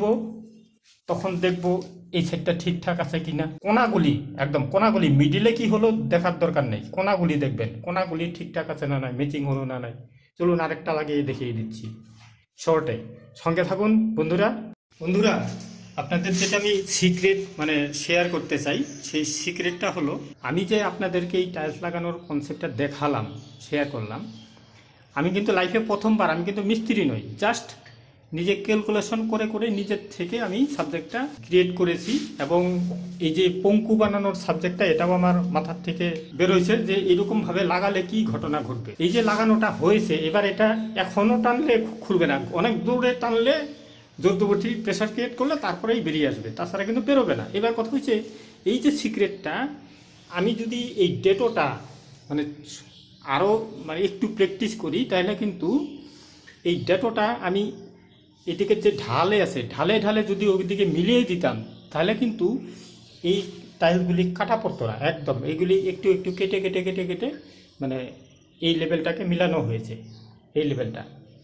তখন দেখব এই সাইডটা ঠিকঠাক আছে কিনা। কোনাগুলি একদম কোনাগুলি, মিডিলে কি হলো দেখার দরকার নেই, কোনাগুলি দেখবেন কোনাগুলি ঠিকঠাক আছে না নাই, ম্যাচিং হলো না নাই। চলুন আরেকটা লাগিয়ে দেখিয়ে দিচ্ছি শর্টে। সঙ্গে থাকুন বন্ধুরা। বন্ধুরা, আপনাদের যেটা আমি সিক্রেট মানে শেয়ার করতে চাই, সেই সিক্রেটটা হলো, আমি যে আপনাদেরকে এই টাইলস লাগানোর কনসেপ্টটা দেখালাম, শেয়ার করলাম, আমি কিন্তু লাইফে প্রথমবার, আমি কিন্তু মিস্ত্রি নই, জাস্ট নিজে ক্যালকুলেশন করে করে নিজের থেকে আমি সাবজেক্টটা ক্রিয়েট করেছি। এবং এই যে পঙ্কু বানানোর সাবজেক্টটা, এটাও আমার মাথার থেকে বেরোইছে যে এরকমভাবে লাগালে কি ঘটনা ঘটবে। এই যে লাগানোটা হয়েছে, এবার এটা এখনও টানলে খুলবে না, অনেক দূরে টানলে জোরদবর্তী প্রেশার ক্রিয়েট করলে তারপরেই বেরিয়ে আসবে, তাছাড়া কিন্তু বেরোবে না। এবার কথা হচ্ছে, এই যে সিক্রেটটা, আমি যদি এই ডেটোটা মানে আরও মানে একটু প্র্যাকটিস করি, তাহলে কিন্তু এই ডেটোটা আমি এদিকে যে ঢালে আছে, ঢালে ঢালে যদি ওইদিকে মিলিয়ে দিতাম, তাহলে কিন্তু এই টাইলসগুলি কাটা পড়তো না একদম। এইগুলি একটু একটু কেটে কেটে কেটে কেটে মানে এই লেভেলটাকে মিলানো হয়েছে, এই লেভেলটা।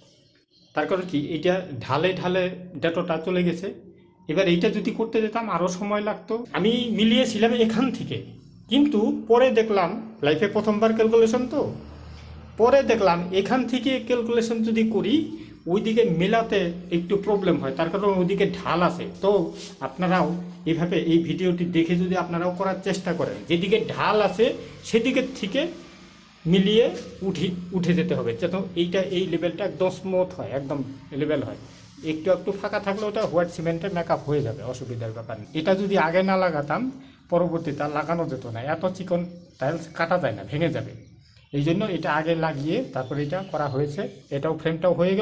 তার কারণ কি, এইটা ঢালে ঢালে ডেটোটা চলে গেছে। এবার এইটা যদি করতে যেতাম আরও সময় লাগতো। আমি মিলিয়েছিলাম এখান থেকে, কিন্তু পরে দেখলাম, লাইফে প্রথমবার ক্যালকুলেশন তো, পরে দেখলাম এখান থেকে ক্যালকুলেশন যদি করি, ওইদিকে মেলাতে একটু প্রবলেম হয়। তার কারণ ওইদিকে ঢাল আছে। তো আপনারাও এইভাবে এই ভিডিওটি দেখে যদি আপনারাও করার চেষ্টা করেন, যেদিকে ঢাল আছে সেদিকের থেকে মিলিয়ে উঠি উঠে যেতে হবে, যাতে এইটা এই লেভেলটা একদম স্মুথ হয়, একদম লেভেল হয়। একটু একটু ফাঁকা থাকলে ওটা হোয়াইট সিমেন্টে মেকআপ হয়ে যাবে, অসুবিধার ব্যাপার নেই। এটা যদি আগে না লাগাতাম, পরবর্তীতে আর লাগানো যেত না। এত চিকন টাইলস কাটা যায় না, ভেঙে যাবে। এই জন্য এটা আগে লাগিয়ে তারপরে এটা করা হয়েছে। এটাও ফ্রেমটাও হয়ে গেল।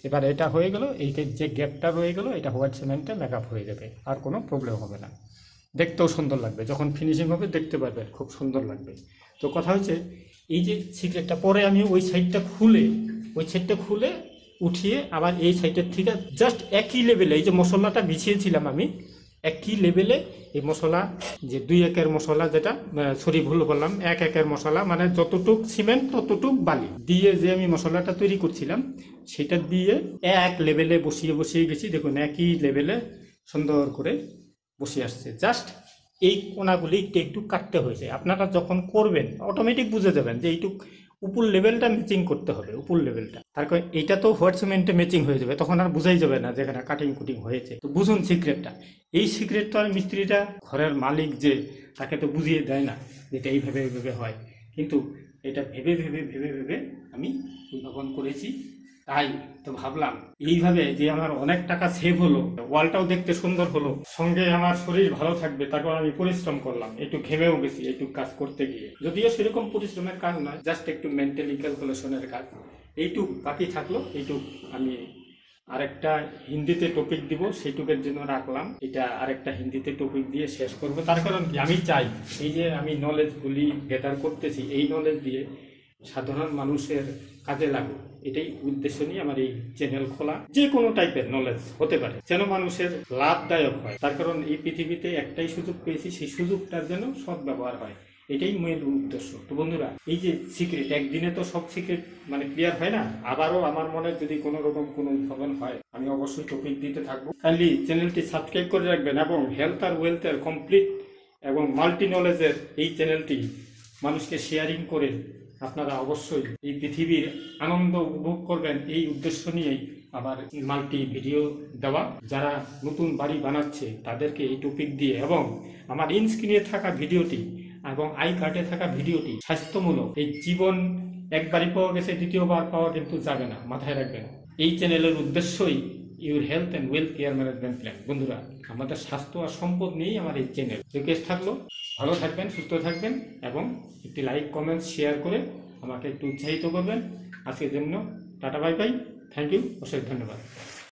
এবার এটা হয়ে গেল, এই যে গ্যাপটা রয়ে গেল, এটা হোয়াইট সিমেন্টে মেকআপ হয়ে যাবে, আর কোনো প্রবলেম হবে না, দেখতেও সুন্দর লাগবে, যখন ফিনিশিং হবে দেখতে পারবেন খুব সুন্দর লাগবে। তো কথা হচ্ছে এই যে সিক্রেটটা, পরে আমি ওই সাইডটা খুলে ওই সাইডটা খুলে উঠিয়ে আবার এই সাইডের থেকে জাস্ট একই লেভেলে এই যে মশলাটা বিছিয়েছিলাম আমি, একই লেভেলে এই মশলা, যে দুই একের মশলা, যেটা সরি ভুল বললাম, এক একের মশলা, মানে যতটুক সিমেন্ট ততটুক বালি দিয়ে যে আমি মশলাটা তৈরি করছিলাম, সেটা দিয়ে এক লেভেলে বসিয়ে বসিয়ে গেছি। দেখুন একই লেভেলে সুন্দর করে বসে আসছে। জাস্ট এই কোনাগুলি একটু একটু কাটতে হয়েছে। আপনারা যখন করবেন অটোমেটিক বুঝে যাবেন যে এইটুক উপর লেভেলটা ম্যাচিং করতে হবে, উপর লেভেলটা। তারপর এইটা তো হোয়াইট সিমেন্টে ম্যাচিং হয়ে যাবে, তখন আর বুঝাই যাবে না যেখানে কাটিং কুটিং হয়েছে। তো বুঝুন সিক্রেটটা। এই সিক্রেট তো আর মিস্ত্রিটা, ঘরের মালিক যে, তাকে তো বুঝিয়ে দেয় না যেটা এইভাবে এইভাবে হয়, কিন্তু এটা ভেবে ভেবে ভেবে ভেবে আমি উদ্ভাবন করেছি। তাই তো ভাবলাম এইভাবে যে আমার অনেক টাকা সেভ হলো, ওয়ালটাও দেখতে সুন্দর হলো, সঙ্গে আমার শরীর ভালো থাকবে, তারপর আমি পরিশ্রম করলাম, একটু ঘেমেও গেছি একটু কাজ করতে গিয়ে, যদিও সেরকম পরিশ্রমের কাজ নয়, জাস্ট একটু মেন্টালি ক্যালকুলেশনের কাজ। এইটুক বাকি থাকলো, এইটুক আমি আরেকটা হিন্দিতে টপিক দিব, সেইটুকের জন্য রাখলাম। এটা আরেকটা হিন্দিতে টপিক দিয়ে শেষ করব। তার কারণ কি, আমি চাই এই যে আমি নলেজগুলি গেদার করতেছি, এই নলেজ দিয়ে সাধারণ মানুষের কাজে লাগুক, এটাই উদ্দেশ্য নিয়ে আমার এই চ্যানেল খোলা। যে কোনো টাইপের নলেজ হতে পারে, যেন মানুষের লাভদায়ক হয়। তার কারণ এই পৃথিবীতে একটাই সুযোগ পেয়েছি, সেই সুযোগটার যেন সৎ ব্যবহার হয়, এটাই মূল উদ্দেশ্য। তো বন্ধুরা, এই যে সিক্রেট, একদিনে তো সব সিক্রেট মানে ক্লিয়ার হয় না। আবারও আমার মনে যদি কোনো রকম কোনো উদ্ভাবন হয়, আমি অবশ্যই টপিক দিতে থাকবো। খালি চ্যানেলটি সাবস্ক্রাইব করে রাখবেন, এবং হেলথ আর ওয়েলথের কমপ্লিট এবং মাল্টি নলেজের এই চ্যানেলটি মানুষকে শেয়ারিং করে আপনারা অবশ্যই এই পৃথিবীর আনন্দ উপভোগ করবেন, এই উদ্দেশ্য নিয়েই আবার মাল্টি ভিডিও দেওয়া। যারা নতুন বাড়ি বানাচ্ছে তাদেরকে এই টপিক দিয়ে, এবং আমার ইন স্ক্রিনে থাকা ভিডিওটি এবং আই কার্ডে থাকা ভিডিওটি স্বাস্থ্যমূলক। এই জীবন একবারই পাওয়া গেছে, দ্বিতীয়বার পাওয়া কিন্তু যাবে না, মাথায় রাখবেন। এই চ্যানেলের উদ্দেশ্যই your health and wealth care management plan. বন্ধুরা, আমাদের স্বাস্থ্য আর সম্পদ নিয়েই আমার এই চ্যানেল। রিকোয়েস্ট থাকলো, ভালো থাকবেন, সুস্থ থাকবেন, এবং একটি লাইক কমেন্ট শেয়ার করে আমাকে একটু উৎসাহিত করবেন। আজকের জন্য tata, bye bye, thank you, অশেষ ধন্যবাদ।